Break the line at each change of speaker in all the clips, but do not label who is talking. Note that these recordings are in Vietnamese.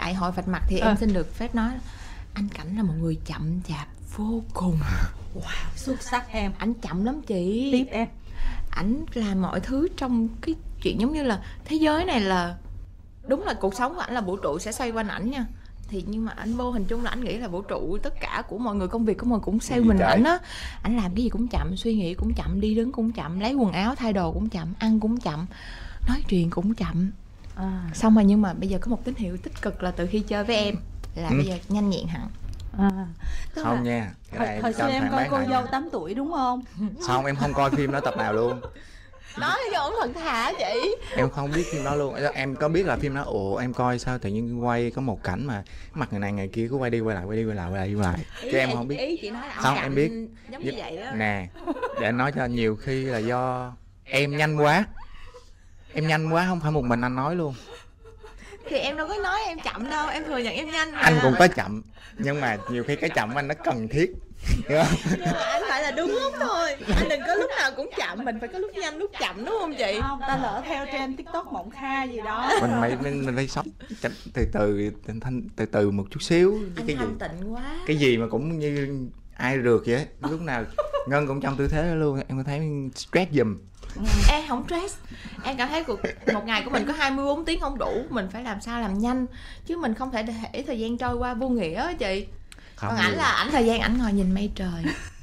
tại hội vạch mặt thì em xin được phép nói anh Cảnh là một người chậm chạp vô cùng.
Wow, xuất sắc em.
Ảnh chậm lắm chị.
Tiếp em.
Ảnh làm mọi thứ trong cái chuyện giống như là thế giới này là đúng là cuộc sống của ảnh là vũ trụ sẽ xoay quanh ảnh nha. Thì nhưng mà ảnh vô hình chung là ảnh nghĩ là vũ trụ tất cả của mọi người, công việc của mọi người cũng xoay mình ảnh á. Ảnh làm cái gì cũng chậm, suy nghĩ cũng chậm, đi đứng cũng chậm, lấy quần áo thay đồ cũng chậm, ăn cũng chậm, nói chuyện cũng chậm. Xong rồi nhưng mà bây giờ có một tín hiệu tích cực là từ khi chơi với em là bây giờ nhanh nhẹn hẳn.
Không nha,
hồi xưa em coi Cô Dâu 8 tuổi đúng không?
Không, em không coi phim đó tập nào luôn.
Nói cho ổng thật thà chị.
Em không biết phim đó luôn. Em có biết là phim đó, em coi sao tự nhiên quay có một cảnh mà mặt người này người kia cứ quay đi quay lại, quay đi quay lại, quay đi quay lại. Chứ em không biết.
Ý chị nói là
không, em biết
giống như vậy đó.
Nè, để anh nói cho nhiều khi là do em nhanh quá. Em nhanh quá, không phải một mình anh nói luôn.
Thì em đâu có nói em chậm đâu, em thừa nhận em nhanh mà.
Anh cũng có chậm, nhưng mà nhiều khi cái chậm của anh nó cần thiết.
Nhưng mà anh phải là đúng lúc thôi. Anh đừng có lúc nào cũng chậm, mình phải có lúc nhanh lúc chậm, đúng không chị?
Không, ta lỡ theo trend TikTok Mộng Kha gì đó.
Mình phải sống từ từ một chút xíu.
Anh
cái
thanh tịnh quá.
Cái gì mà cũng như ai rượt vậy. Lúc nào Ngân cũng trong tư thế đó luôn. Em có thấy stress giùm.
Em không stress. Em cảm thấy một ngày của mình có 24 tiếng không đủ. Mình phải làm sao làm nhanh. Chứ mình không thể để thời gian trôi qua vô nghĩa á chị.
Không,
còn ảnh là ảnh thời gian ảnh ngồi nhìn mây trời.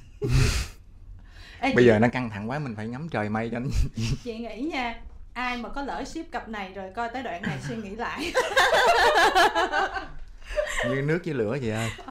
Bây giờ nó căng thẳng quá, mình phải ngắm trời mây cho nó.
Chị nghĩ nha, ai mà có lỡ ship cặp này rồi coi tới đoạn này suy nghĩ lại.
Như nước với lửa vậy ơi.